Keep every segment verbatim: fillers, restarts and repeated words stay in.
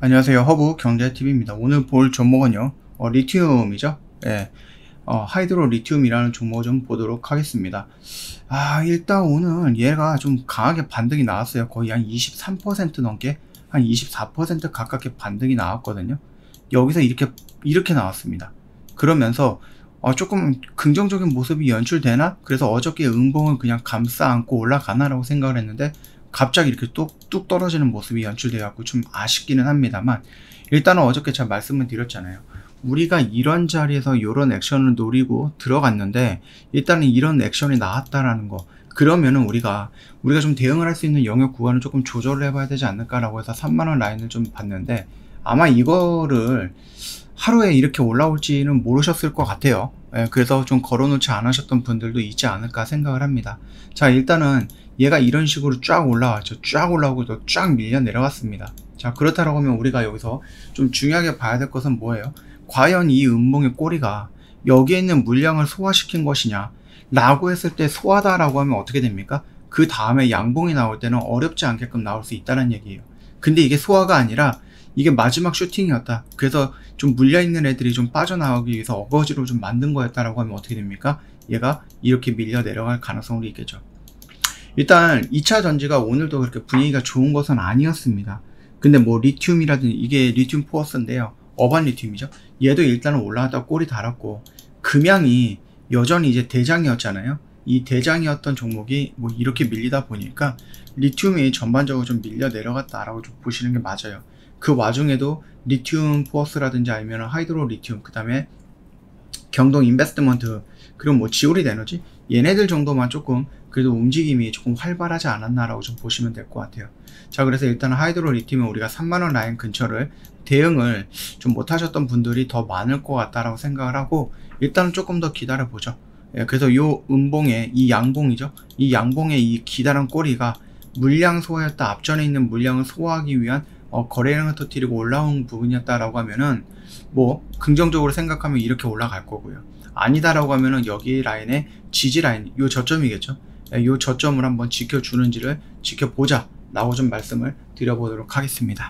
안녕하세요. 허브 경제티비입니다. 오늘 볼 종목은요, 어, 리튬이죠. 예, 어, 하이드로 리튬이라는 종목을 좀 보도록 하겠습니다. 아, 일단 오늘 얘가 좀 강하게 반등이 나왔어요. 거의 한 이십삼 퍼센트 넘게, 한 이십사 퍼센트 가깝게 반등이 나왔거든요. 여기서 이렇게, 이렇게 나왔습니다. 그러면서, 어, 조금 긍정적인 모습이 연출되나? 그래서 어저께 음봉을 그냥 감싸 안고 올라가나라고 생각을 했는데, 갑자기 이렇게 뚝, 뚝 떨어지는 모습이 연출되어갖고 좀 아쉽기는 합니다만, 일단은 어저께 제가 말씀을 드렸잖아요. 우리가 이런 자리에서 이런 액션을 노리고 들어갔는데, 일단은 이런 액션이 나왔다라는 거, 그러면은 우리가, 우리가 좀 대응을 할 수 있는 영역 구간을 조금 조절을 해봐야 되지 않을까라고 해서 삼만 원 라인을 좀 봤는데, 아마 이거를 하루에 이렇게 올라올지는 모르셨을 것 같아요. 예, 그래서 좀 걸어놓지 않으셨던 분들도 있지 않을까 생각을 합니다. 자, 일단은 얘가 이런 식으로 쫙 올라왔죠. 쫙 올라오고 또 쫙 밀려 내려갔습니다. 자, 그렇다라고 하면 우리가 여기서 좀 중요하게 봐야 될 것은 뭐예요? 과연 이 음봉의 꼬리가 여기에 있는 물량을 소화시킨 것이냐 라고 했을 때 소화다라고 하면 어떻게 됩니까? 그 다음에 양봉이 나올 때는 어렵지 않게끔 나올 수 있다는 얘기예요. 근데 이게 소화가 아니라 이게 마지막 슈팅이었다. 그래서 좀 물려있는 애들이 좀 빠져나오기 위해서 어거지로 좀 만든 거였다라고 하면 어떻게 됩니까? 얘가 이렇게 밀려 내려갈 가능성이 있겠죠. 일단 이 차 전지가 오늘도 그렇게 분위기가 좋은 것은 아니었습니다. 근데 뭐 리튬이라든지 이게 리튬 포어스인데요. 어반 리튬이죠. 얘도 일단은 올라갔다 꼬리 달았고, 금양이 여전히 이제 대장이었잖아요. 이 대장이었던 종목이 뭐 이렇게 밀리다 보니까 리튬이 전반적으로 좀 밀려 내려갔다라고 좀 보시는 게 맞아요. 그 와중에도 리튬 포어스라든지 아니면 하이드로 리튬, 그 다음에 경동 인베스트먼트, 그리고 뭐 지오리드 에너지, 얘네들 정도만 조금 그래도 움직임이 조금 활발하지 않았나라고 좀 보시면 될 것 같아요. 자, 그래서 일단 하이드로 리튬은 우리가 삼만 원 라인 근처를 대응을 좀 못하셨던 분들이 더 많을 것 같다라고 생각을 하고, 일단은 조금 더 기다려 보죠. 예, 그래서 요 음봉의 이 양봉이죠. 이 양봉의 이 기다란 꼬리가 물량 소화였다, 앞전에 있는 물량을 소화하기 위한 어, 거래량을 터뜨리고 올라온 부분이었다라고 하면은 뭐 긍정적으로 생각하면 이렇게 올라갈 거고요. 아니다라고 하면은 여기 라인의 지지 라인, 요 저점이겠죠. 요 저점을 한번 지켜주는지를 지켜보자 라고 좀 말씀을 드려보도록 하겠습니다.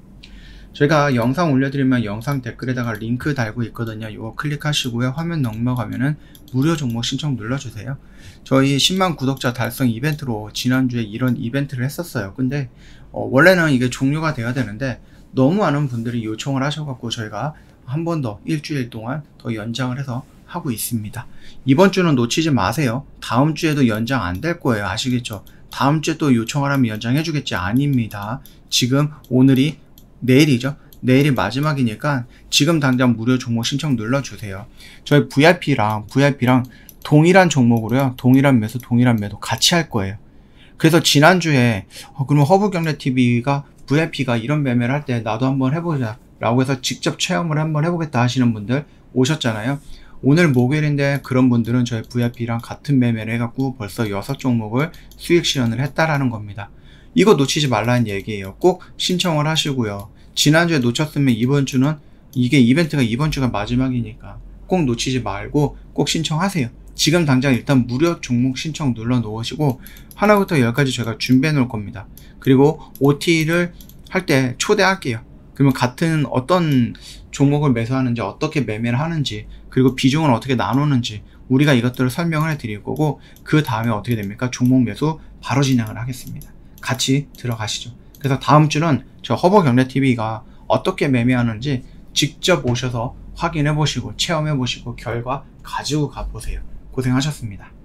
제가 영상 올려드리면 영상 댓글에다가 링크 달고 있거든요. 이거 클릭하시고요. 화면 넘어가면은 무료 종목 신청 눌러주세요. 저희 십만 구독자 달성 이벤트로 지난주에 이런 이벤트를 했었어요. 근데 어, 원래는 이게 종료가 돼야 되는데 너무 많은 분들이 요청을 하셔갖고 저희가 한 번 더 일주일 동안 더 연장을 해서 하고 있습니다. 이번 주는 놓치지 마세요. 다음 주에도 연장 안 될 거예요. 아시겠죠? 다음 주에 또 요청을 하면 연장해 주겠지? 아닙니다. 지금 오늘이 내일이죠. 내일이 마지막이니까 지금 당장 무료 종목 신청 눌러주세요. 저희 브이아이피랑 브이아이피랑 동일한 종목으로요. 동일한 매수, 동일한 매도 같이 할 거예요. 그래서 지난주에 어, 그러면 허브경제티비가 브이아이피가 이런 매매를 할 때 나도 한번 해보자 라고 해서 직접 체험을 한번 해보겠다 하시는 분들 오셨잖아요. 오늘 목요일인데 그런 분들은 저희 브이아이피랑 같은 매매를 해갖고 벌써 여섯 종목을 수익 실현을 했다라는 겁니다. 이거 놓치지 말라는 얘기예요. 꼭 신청을 하시고요. 지난주에 놓쳤으면 이번 주는, 이게 이벤트가 이번 주가 마지막이니까 꼭 놓치지 말고 꼭 신청하세요. 지금 당장 일단 무료 종목 신청 눌러 놓으시고 하나부터 열까지 제가 준비해 놓을 겁니다. 그리고 오티를 할 때 초대할게요. 그러면 같은 어떤 종목을 매수하는지, 어떻게 매매를 하는지, 그리고 비중을 어떻게 나누는지 우리가 이것들을 설명을 해 드릴 거고, 그 다음에 어떻게 됩니까? 종목 매수 바로 진행을 하겠습니다. 같이 들어가시죠. 그래서 다음 주는 저 허브경제티비가 어떻게 매매하는지 직접 오셔서 확인해 보시고 체험해 보시고 결과 가지고 가 보세요. 고생하셨습니다.